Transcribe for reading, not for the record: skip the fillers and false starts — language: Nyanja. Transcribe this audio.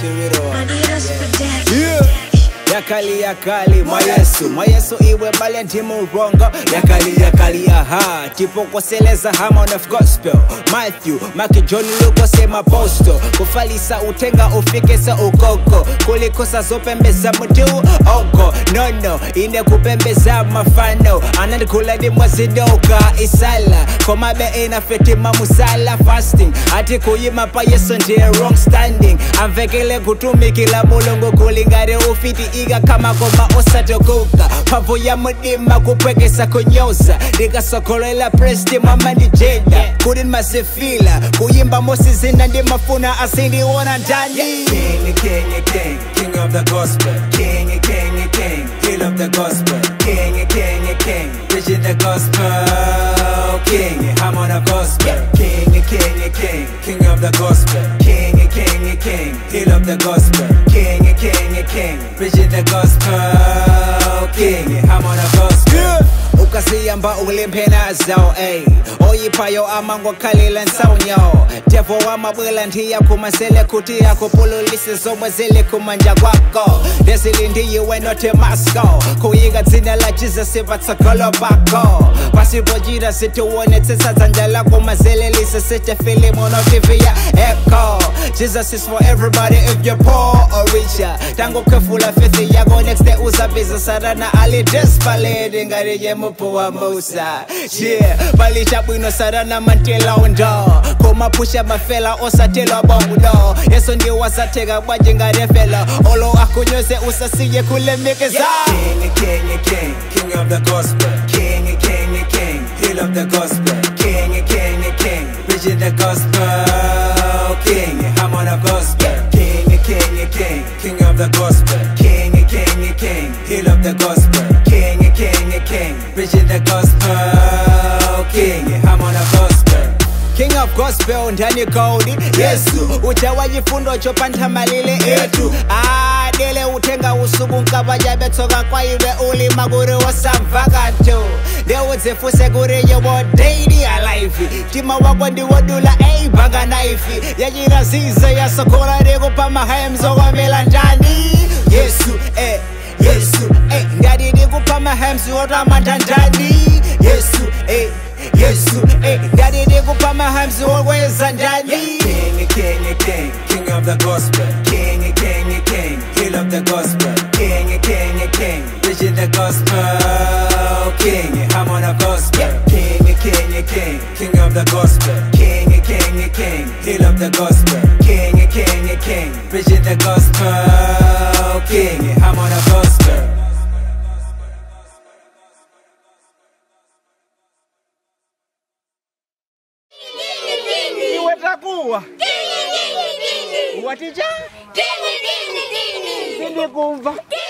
Yeah. Yakali Mayesu iwe balenti murongo yakali aha tipo koseleza harmony of gospel Matthew Mark John Luke sema apostle kufalisa utenga ufikisa ukoko kulikosa zopembeza mutu oko no ine kupembeza mafano anandikula di mwazidoka isala komabe ina fetima musala fasting ati kuyima pa Yesu ndiye wrong standing amvekele kutumikila mulungu kulingare ufiti iga kama goma osatokuka pavo ya mudima kupwekesa kunyoza rikasokolela presti mama ndi jeda kudin masifila kuyimba mosi zina ndi mafuna asindi wona ndani King of the gospel King Hill of the gospel King preaching the gospel King harmony of gospel King of the gospel King Hill of the gospel King preaching the gospel King harmony of gospel ukasiyamba ulimpena zao oyipayo amango kalila nsaunyo devo wa mabwela ndiya kumasele kutia kupululisi zomwe zili kumanja kwako desili ndiyi wenote masko kuyiga dzina la Jesus ipatsakolo bako pasipojira situwone tsisa dzanja lako mazelelise site filimu no TV ya echo Jesus is for everybody if you're poor or richer tango kefula faith yako next day uzabiza sarana ali despaledi ngari mupo wa Musa yeah balisha bwino sarana mantela ondo koma pusha mafela osatela bongo Yesu ndi wasatega bwajinga refela olo akunyose usasiye kulemekeza King of the gospel King Hill of the gospel King preaching the gospel King harmony of gospel King of the gospel King Hill of the gospel King preaching the gospel King harmony of gospel King of gospel ndani kaudi Yesu uchawajifundo chopanta malile etu dele utenga usubu nkabajya betoka kwa iwe uli maguru wasavagato dewo zefuse gure yewo daily alive tima wako ndi wodula baga naifi yajira zize ya sokola rego pa mahemzo wa melandani Yesu ngadi digu pa mahemzo wa matandani Yesu ngadi digu pa mahemzo wa ndani King of the gospel King Hill of the gospel King preaching the gospel King harmony of gospel King of the gospel King Hill of the gospel King preaching the gospel King harmony of gospel Iwetakuwa Watija Sindi kumva